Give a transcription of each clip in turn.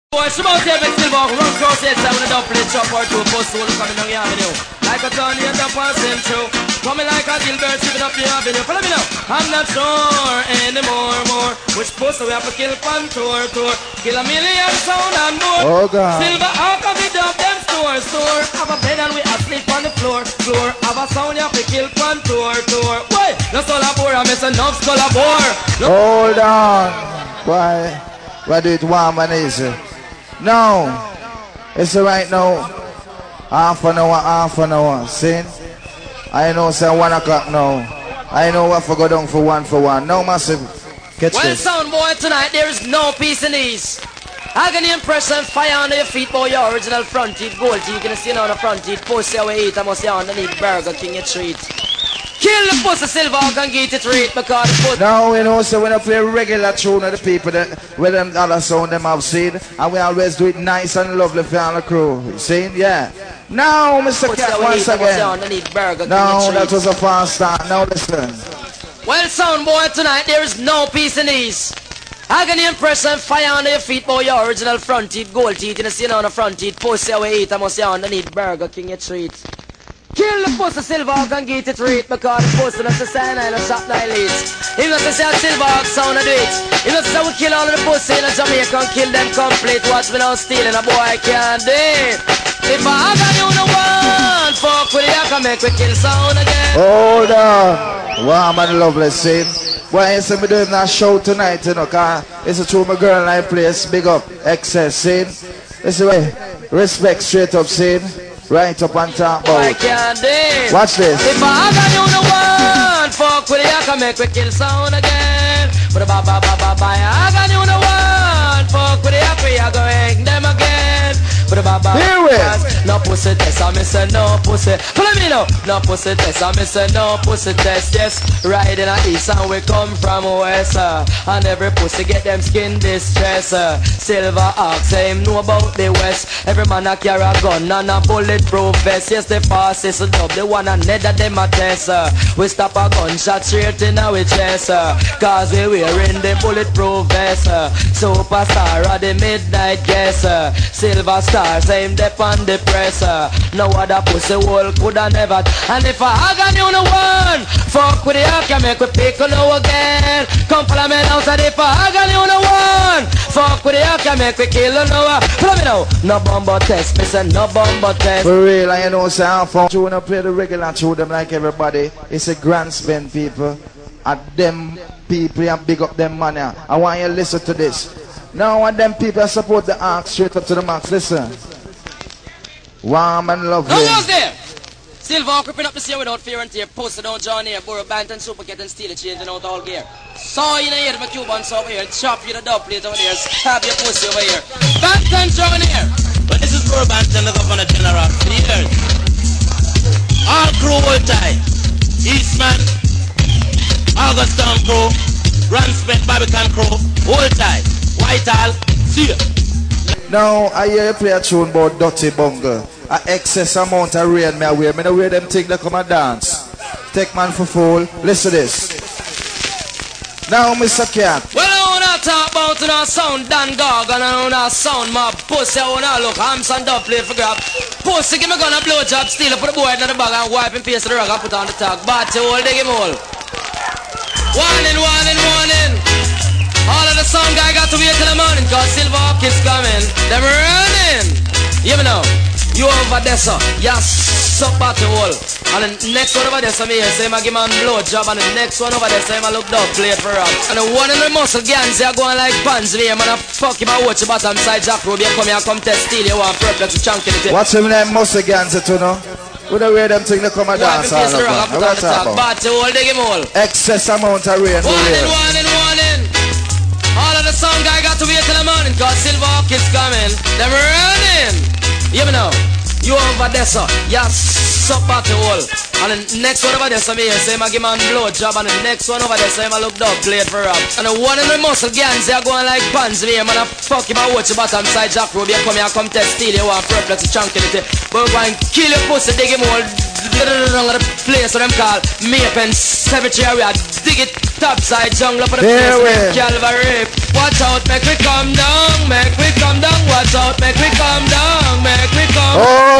It's about to be still walk run cross heads and with a double chop or two post soul coming down the avenue. Like a Tony and the passing through. Coming like a Gilbert shipping up the avenue. Follow me now. I'm not sure anymore. Which post we have to kill from tour. Kill a million sound and more. Oh God. Silver out of it up them store. Have a bed and we asleep on the floor. Have a sound you have to kill from tour. Why? No collabore, I miss enough collabore. Hold on. Why do it warm and easy? No, it's right now. Half an hour. See? I know say 1 o'clock now. I know what for go down for one. No massive. Catch well, this. sound boy, tonight there is no peace in these. Agony impression, fire under your feet, boy, your original front teeth, gold teeth. You can see on the front teeth, post your way eat, I must say underneath Burger King a treat. Kill the pussy silver and get it rate because the pussy. Now we know so when I play regular tune of the people that with them other sound them have seen, and we always do it nice and lovely for all the crew. You see? Yeah. Now Mr. Cat once again. Now that was a fast start. Now listen. Well, sound boy, tonight there is no peace in these. Agony impression, fire under your feet, boy, your original front teeth, gold teeth. You can see on the front teeth, post your way eat, I must say underneath Burger King a treat. Kill the pussy silver and get it rate because the pussy not the sign and the shop nine leads. If not to say a silver sound of it. If not to say we kill all of the pussy in a Jamaica and kill them complete. Watch me now stealing a boy can't do it. If I have you no one, fuck with it, I can make we kill sound again. Hold on. Warm and lovely scene. Why is me doing that show tonight, you know, cause it's a true my girl I place. Big up, excess scene. This way, respect straight up scene. Right up on top, boy. Watch this. If I have you no one, fuck with it, I can make we kill sound again. But I got you no one, fuck with it, I go hang them again. But here it. No pussy test, I miss no pussy. Follow me now. No pussy test, I miss no pussy test. Yes, right in the east and we come from west. And every pussy get them skin distress. Silver ox, say him know about the west. Every man a carry a gun and a bulletproof vest. Yes, the fastest dub, the one and nether them a test. We stop a gunshot straight in our chest. Cause we wearing the bulletproof vest. Superstar of the midnight guest. Silver star, same dep on the press. No other pussy hole coulda never. And if I hug you no one, fuck with the hack, you make we pick on you again. Come follow me now, so if I hug you no one, fuck with the hack, you make we kill on you. Follow me now, no bumbo test, me say no bumbo test. For real, I know say I'm from tune and play the regular tune them like everybody. It's a grand spend people. And them people and big up them money. I want you to listen to this. Now and them people support the arc straight up to the max. Listen. Warm and lovely. Who there? Silver creeping up the sea without fear and tear. Posted on John here. Burrow Bant and Super getting steel changing out all gear. Saw you in here, my Cubans over here. Chop you the dub plate over there. Stab your pussy over here. Bant and John here. But this is Burrow Bant and the Governor General. Here. All crew will tie. Eastman. Auguston crew. Ranspeck Barbican crew. Hold tight. Whitehall, see ya. Now I hear you play a tune about Dirty Bungle. A excess amount of rain me away. Me no wear them things that come and dance. Take man for fool. Listen to this. Now Mr. Cat. Well, I wanna talk about our sound Dan Gargan and I wanna sound my pussy. I wanna look hams and dub play for grab. Pussy give me gonna blow job, steal it, put the boy in the bag and wipe and paste the rug and put on the tag. Batty hole, dig him all. Warning. All of the sound guy got to wait till the morning cause Silver Hawk is coming. Them running. You know, you over there so, yes, suck back the hole. And the next one over there so me say I give man blow job. And the next one over there say I look down play for him. And the one in the muscle gangs they are going like pants me. Man I fuck him I watch your bottom side Jack Ruby. You come here come test steal you want perplex to chunk it. What's him name muscle gangs it you know? With the way them thing they come and dance all over. What talk about? Excess amount of rain. Warning. All of the sound guy got to wait till the morning cause Silver Hawk is coming. Them running. You know, you over there so, yes, suck back the hole. And the next one over there so me say I give man blow job. And the next one over there say I look dog played for him. And the one in the muscle gangs they are going like pants me. Man I fuck him I watch your bottom side Jack Ruby. You come here come test steal you want perplex to chunk it. But go and kill your pussy dig him all. The place what them call Mapen Cemetery. Dig it topside jungle for the place Calvary. Watch out, make we come down, watch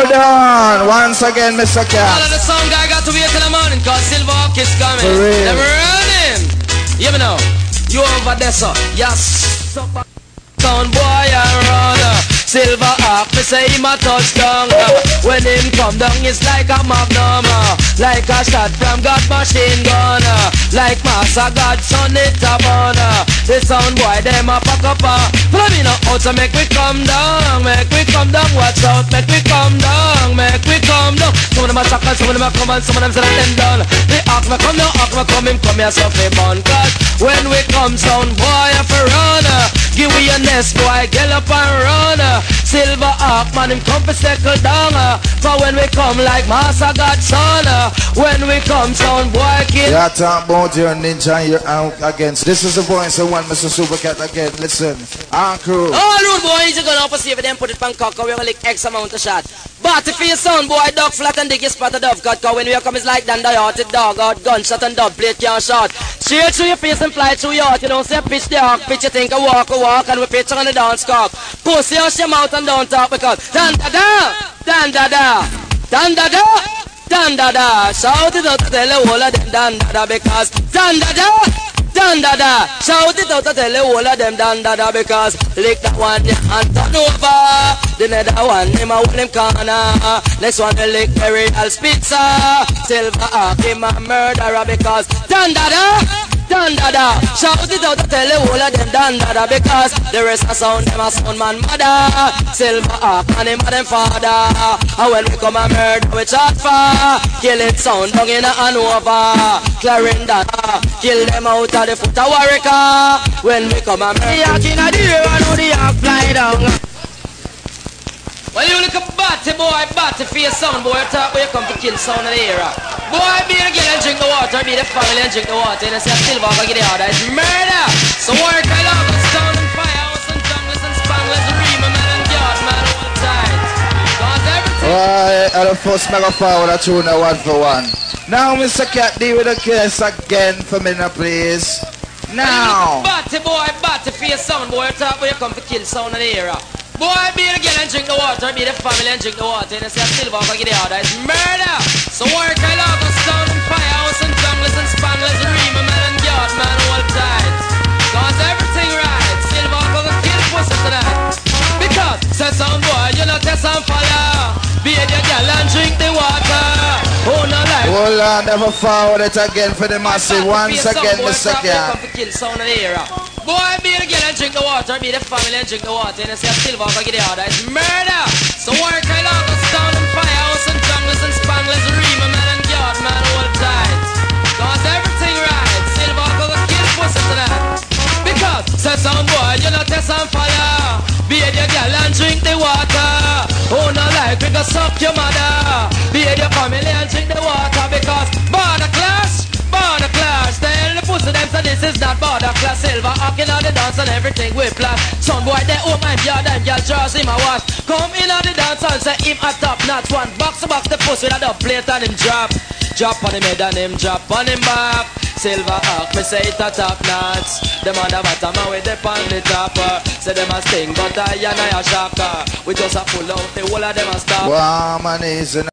Hold on. Once again, Mr. Cat. All of the sound guy got to wait till the morning, cause Silverhawk is coming. For real. Them running. You know, you over there, sir. Yes. Sound boy and run. Silverhawk, me say him a touchdown. When him come down, it's like a magnum, like a shot from God machine gun, like Master God son it a burn. The sound boy them a pack up. Follow me now out so make we come down, make we come down. Watch out, make we come down, make we come down. Some of them a shock and some of them a come and some of them say that them done. The Hawk me come down, Hawk me come him come here so fi bun. Cause when we come sound boy a fi run. Give we a nest boy, get up and run. Silverhawk man him come fi settle down. For when we come like Master God son. When we come sound boy kill. Yeah, talk about your ninja and you're out against. This is the voice of one Mr. Supercat again. Listen, our crew. All road boys, you're gonna up see if them put it on cock. We're gonna lick X amount of shot. But if you sound boy, dog flat and dig your spot a dove cut. Cause when we come it's like Dan the heart, it dog out, gunshot and dub plate can't shot. Straight through your face and fly through your heart. You don't say pitch the hawk, pitch you think a walk, and we pitch on the dance cock. Pussy out your mouth and don't talk because dan da da, dan da da, dan da da, dan da da. Shout it out to tell the whole of them dan da da because dan da da. Dan da da, shout it out to tell the whole of them dan da da because lick that one and turn over. The other one him a hold him corner. Next one they lick Perry Alspitzer. Silverhawk him a murderer because dan da da. Dan da da, shout it out to tell the whole of them dan da da because the rest of sound them a sound man mother. Silverhawk and him a them father. And when we come a murder we chat for. Kill it sound down in a Hanover. Clarendon, kill them out of the foot of Warwick. When we come a murder the Hawk in a the air and how the Hawk fly down. Well, you look a batty boy, batty for your sound boy, talk where you come to kill sound in the era. Boy, be the girl and drink the water, be the family and drink the water, and I say Silverhawk get the order, it's murder. So work I love the sound and firehouse and junglers and spanglers, Rima man and yard man all tight. Cause everything. Alright, and the first mega forward a tune a 1 for 1. Now, Mr. Cat, deal with the case again for me now, please. Now. Batty boy, batty for your sound boy, talk where you come to kill sound in the era. Boy, be the girl and drink the water, be the family and drink the water, and I say Silverhawk get the order, it's murder. So work I love the sound and firehouse and junglers and spanglers, Rima man and yard man all tight. Cause everything right, Silverhawk gonna kill pussy tonight. Because, say sound boy, you know test and follow. Be the girl and drink the water. Oh no like. Hold on, never forward it again for the massive. Once again, Mr. Cat. Boy, be the girl and drink the water, be the family and drink the water, and I say Silverhawk get the order, it's murder. So work I love the sound and firehouse and junglers and spanglers, Rima man and yard man all tight. Cause everything right, Silverhawk gonna kill pussy tonight. Because, say sound boy, you know test and follow. Be the girl and drink the water. Oh no like we go suck your mother. Be the family and drink the water because border clash. Border clash, tell the pussy them so this is not border clash. Silverhawk in all the dance and everything we plan. Some boy they open yard and girl draws him a wash. Come in on the dance and say him a top notch one. Box to box the pussy with a double plate and him drop. Drop on him head and him drop on him back. Silverhawk, me say it a top notch. Them on the bottom and we dip on the top. Say them a sting but I and I a shocker. We just a pull out the whole of them a stop. Wow, man, easy.